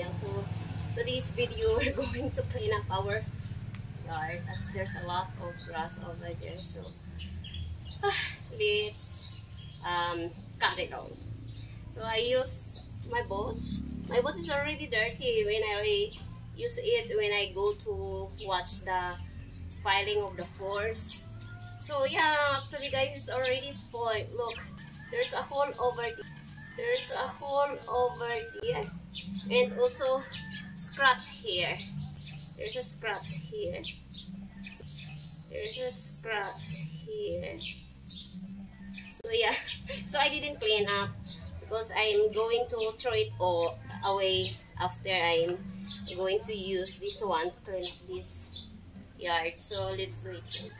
tutorial. So today's video we're going to clean up our yard as there's a lot of grass over there. So let's cut it off. So I use my boat. My boat is already dirty when I use it when I go to watch the filing of the horse. So yeah, actually guys, it's already spoiled. Look, there's a hole over there. There's a hole over there. And also scratch here. There's a scratch here. There's a scratch here. So yeah, so I didn't clean up because I'm going to throw it all away after I'm going to use this one to clean up this yard. So let's do it guys.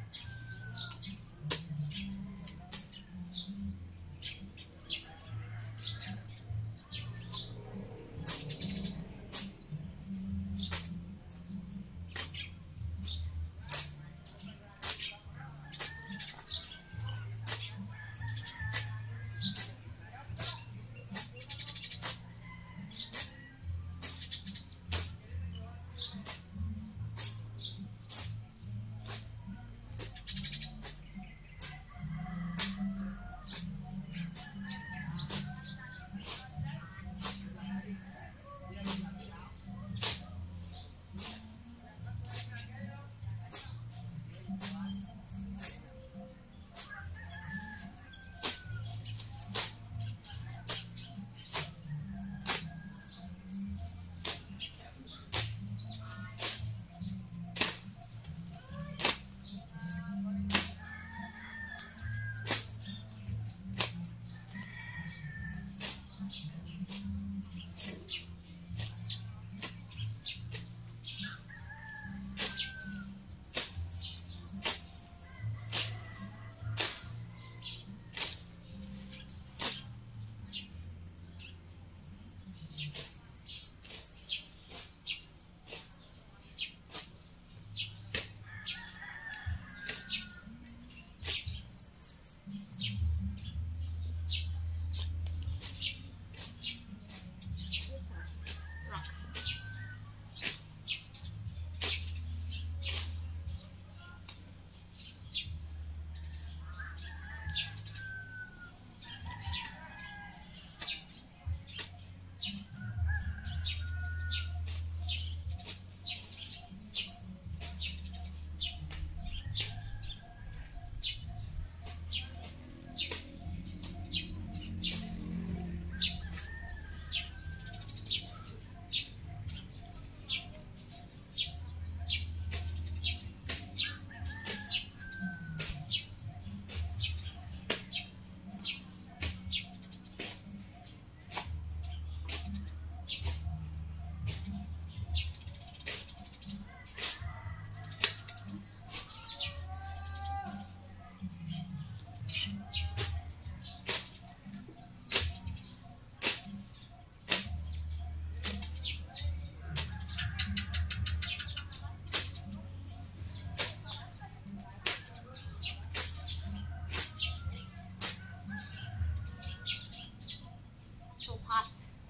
So hot.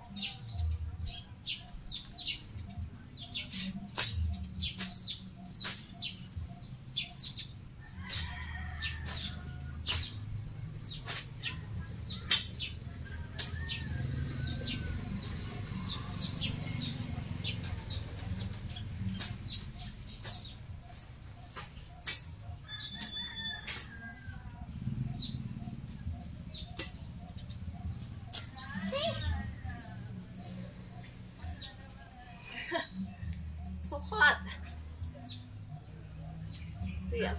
So hot. So yeah.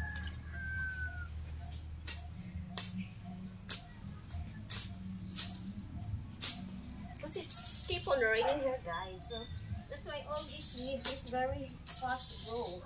Because it's keep on raining here guys. So that's why all these weeds is very fast to grow.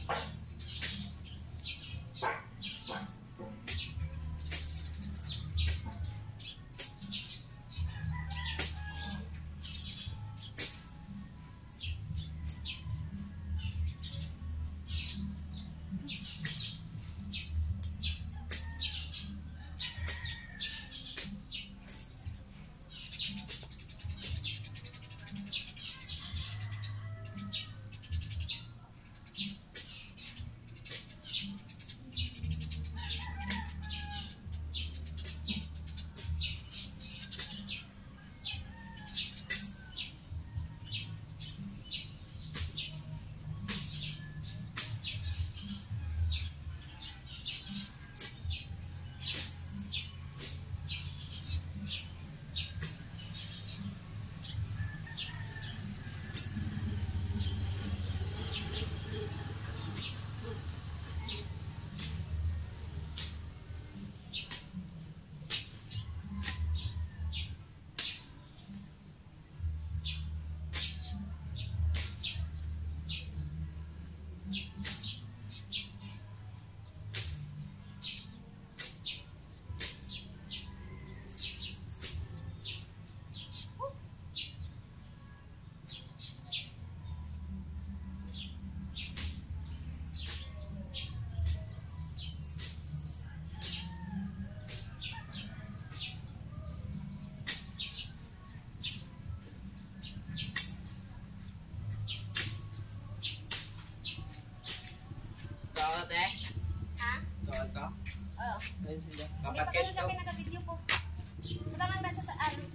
Kapatid ko. Naka-video ko. Wala kang nasa sa ano.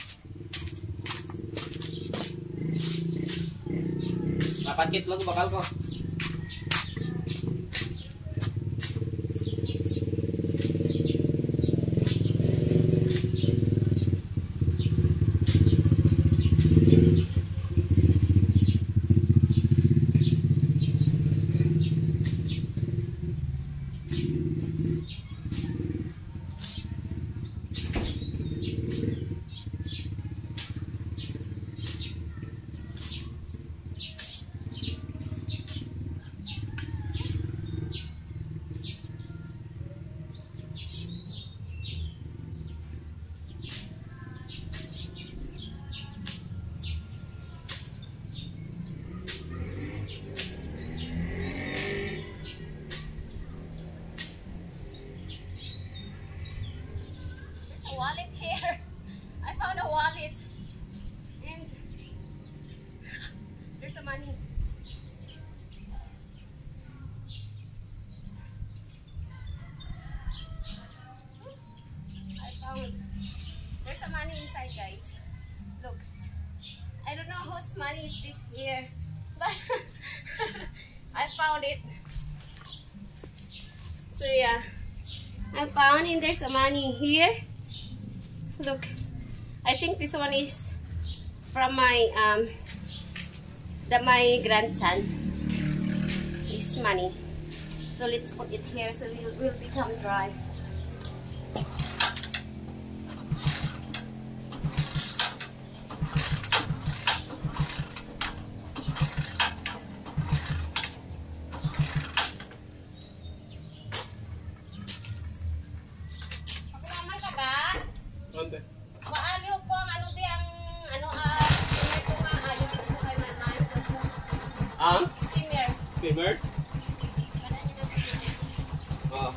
Kapatid lang bakal ko. Wallet here. I found a wallet. And there's some money. I found there's some money inside, guys. Look. I don't know whose money is this here. But I found it. So yeah. I found and there's some money here. Look, I think this one is from my my grandson. His money. So let's put it here so it will become dry. Onte. Maaliw ko ang ano di ang ano ito nga yung ito kay manay. Ang Steamer. steamer? Kada niyo na steamer. Oo.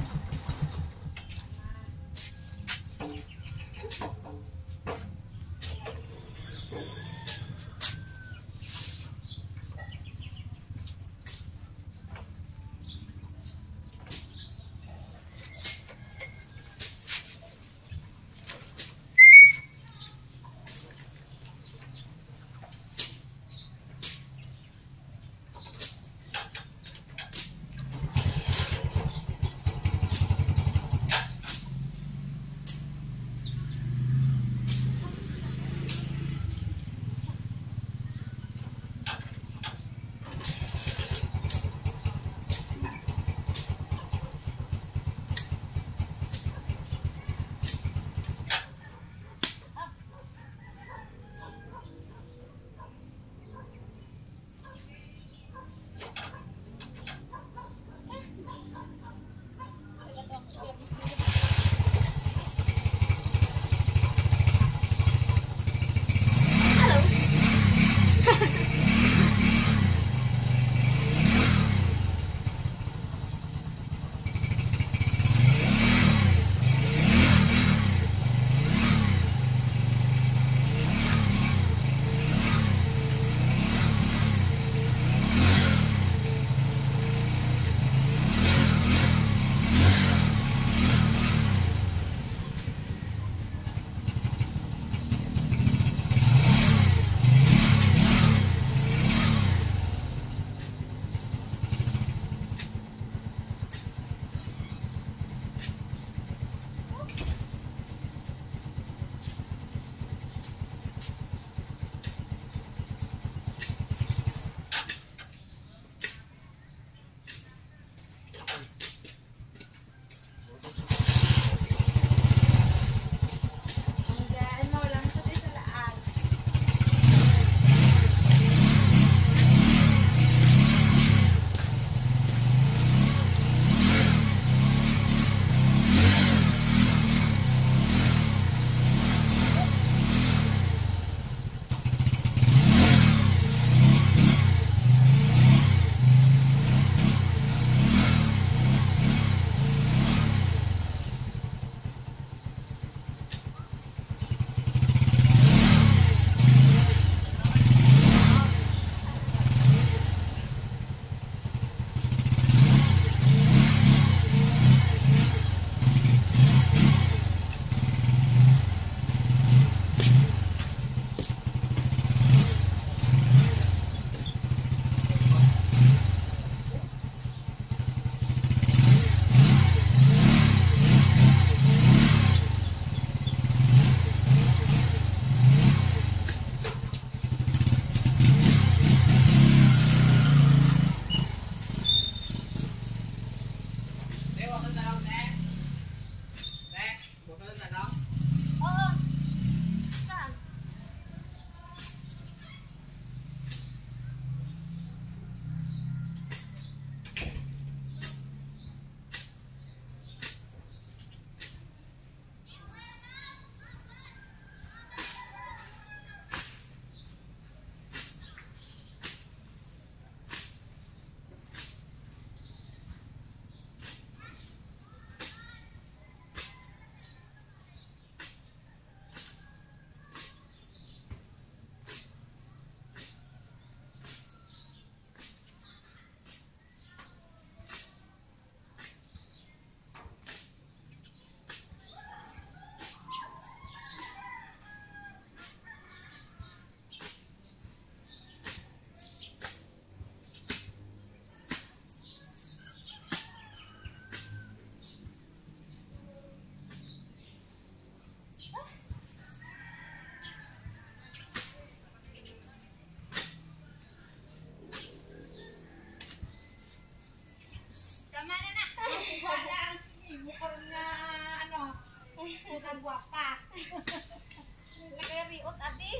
Tama na na. Wala. Mukha nga ano. Mukha gwapa. Nakariot ate.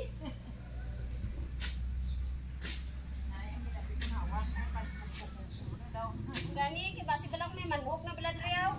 Gani, kibasi balang may manok na bilad riyaw.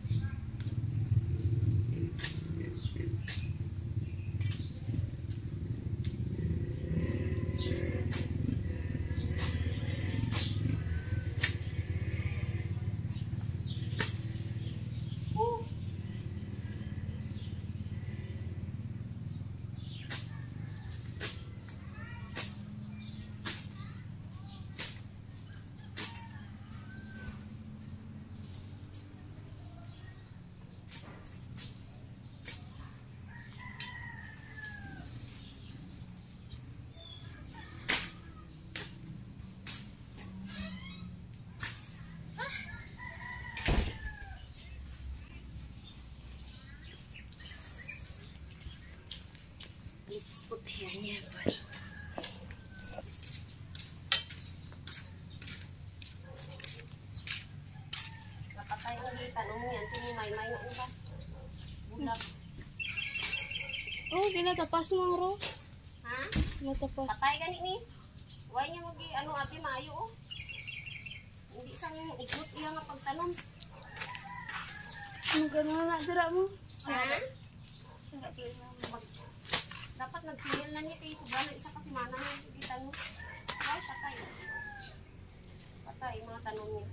Let's put here nearby. Napatay ko di tanong yan. Kung may nga iba. Bulag. Oh, ginatapas mo ro. Ha? Ginatapas. Patay gani ni. Huwag niya mag ano ate maayo oh. Hindi sang ugot iya nga pagtanom. Ano gano'n na dira mo? Ha? Sarap lang. Dapat nagsingil na niya kay sobrang isa kasi mana na kita mo. Ay, patay. Patay mga tanong niya.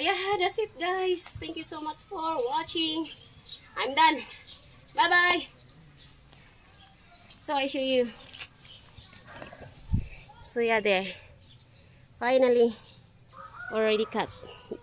yeah, that's it guys. Thank you so much for watching. I'm done. Bye bye. So I show you. So yeah, there. Finally already cut